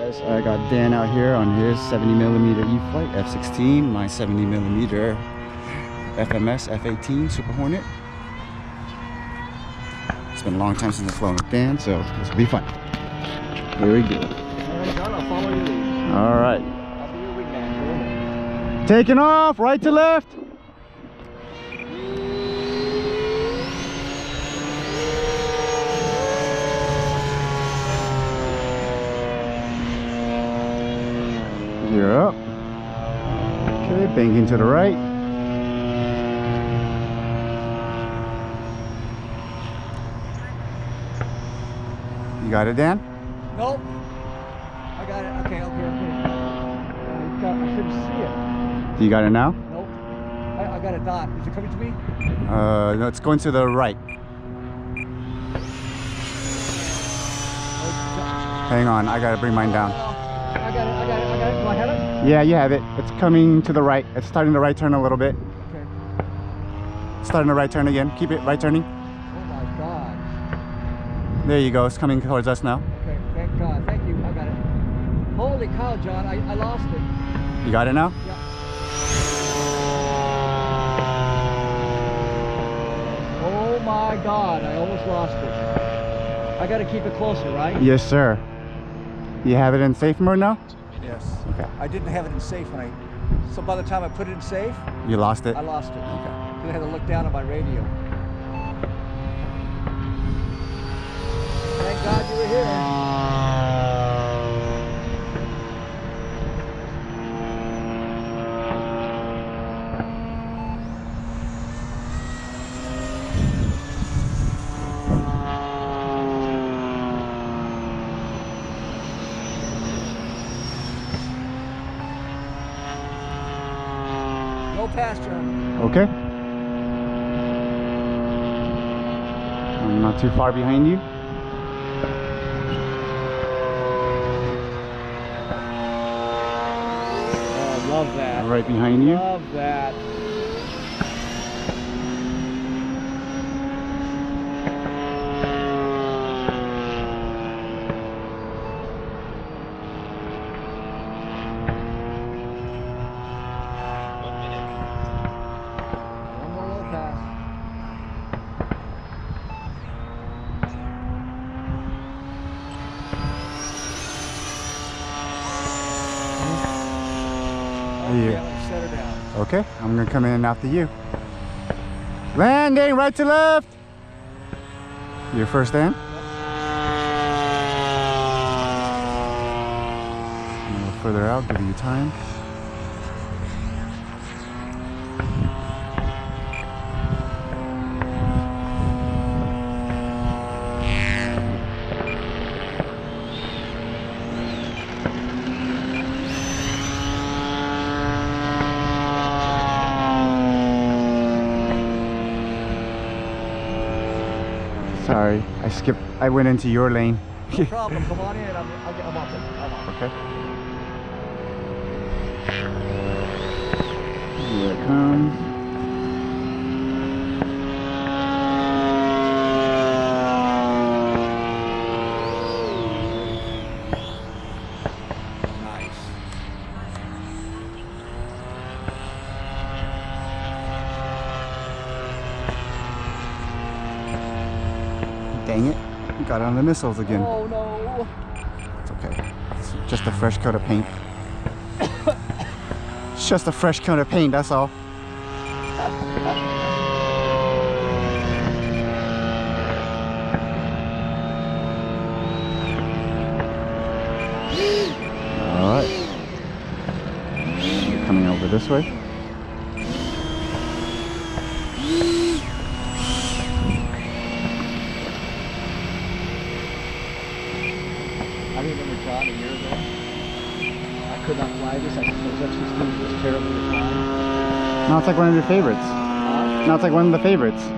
Guys, I got Dan out here on his 70mm E-flite F-16, my 70mm FMS F-18 Super Hornet. It's been a long time since I've flown with Dan, so this will be fun. Here we go. Alright, John, I'll follow your lead. Alright. I'll be your wingman. Taking off, right to left. Gear up. Okay, banking to the right. You got it, Dan? Nope. I got it. Okay. I couldn't see it. You got it now? Nope. I got a dot. Is it coming to me? No, it's going to the right. Hang on, I gotta bring mine down. I got it. Do I have it? Yeah, you have it. It's coming to the right. It's starting the right turn a little bit. Okay. Starting the right turn again. Keep it right turning. Oh my God. There you go. It's coming towards us now. Okay, thank God. Thank you. I got it. Holy cow, John. I lost it. You got it now? Yeah. Oh my God. I almost lost it. I got to keep it closer, right? Yes, sir. You have it in safe mode now? Yes. Okay. I didn't have it in safe when so by the time I put it in safe, You lost it? I lost it. Okay. I had to look down at my radio. Thank God you were here. No pasture. Okay. I'm not too far behind you. Oh, love that. Right behind you. Love that. One more little pass. Yeah. Okay, set her down. Okay, I'm gonna come in after you. Landing right to left. Your first, Dan. A little further out, give you time. Sorry, I went into your lane. No problem. Come on in. I'm off it. I'm off. Okay. Here it comes. Nice. Dang it, got on the missiles again. Oh no. It's okay. It's just a fresh coat of paint. It's just a fresh coat of paint, that's all. Alright. Coming over this way. I remember John a year ago. I could not fly this. I just was F-16 was terrible to fly. Now it's like one of your favorites. Now it's like one of the favorites.